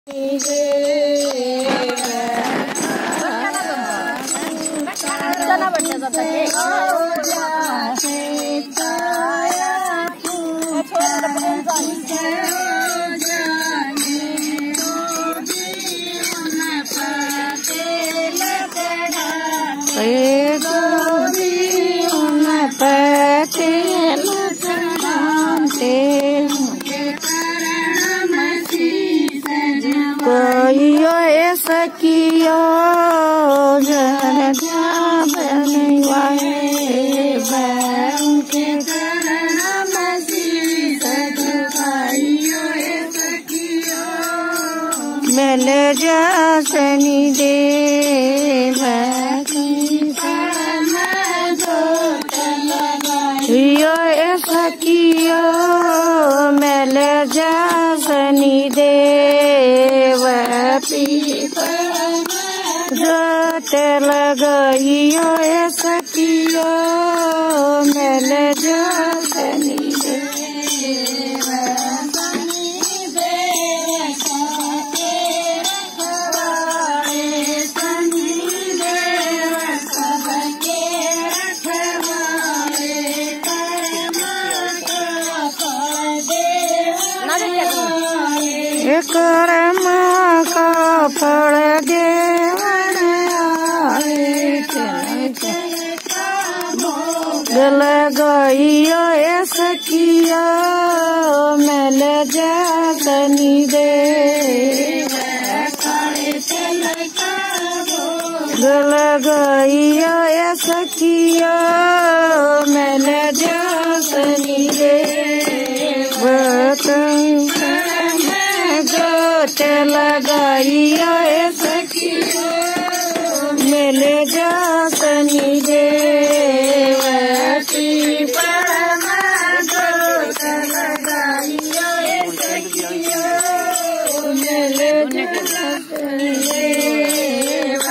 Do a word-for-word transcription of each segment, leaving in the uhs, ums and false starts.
कोइयो सकियो जन बनवाए के करण मसीह सकियो मिल जा सनी देव यो सकियो मिल जा सनी देव जोत लगाइयो सकियो मिल जा सनी देव कर्म का फल देवन गल गइयो सकियो मिल जा सनी देव गल गइयो सकियो मिल जा सनी देव जोत लगाइयो सकियो मिल जा सनी देव जोत लगाइयो सकियो मिल जा सनी देव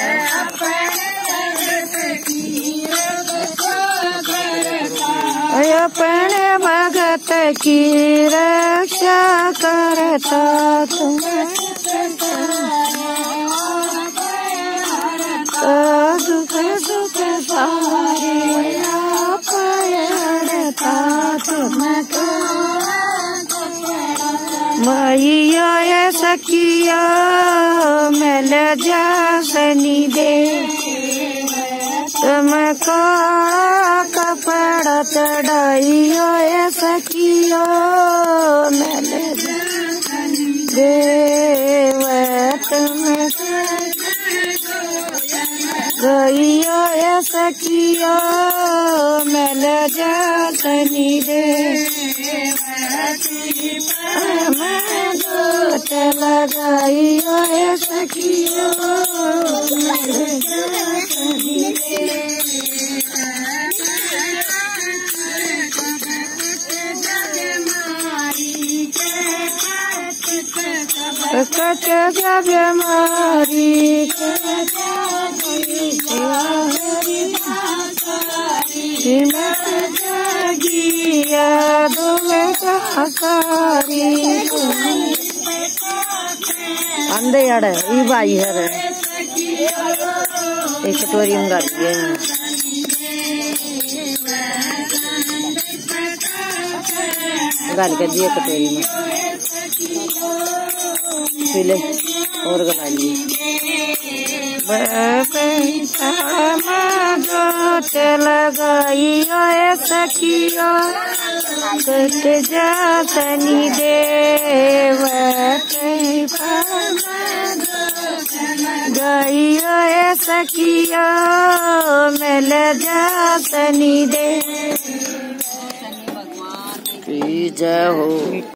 अपने भगत की रक्षा करता तुम दुख सुख सारे पड़ता तुमको मैया सकिया मिल जा सनी दे तुमको कपड़ा चढ़ाइयो सकियो मिल जा देव तुम गइयो सकियो मिल जा सनी देव जोत लगाइयो सकियो मिल जा सनी देव कट जब मारी जागिया अंदे यार ये बाई है एक कटोरी में गाड़ी गाली कर दिए कटोरी में पीले और गला लिए जोत लगाइयो सकियो कट जा सनी देव गइयो सकियो मिल जा सनी देव जय हो।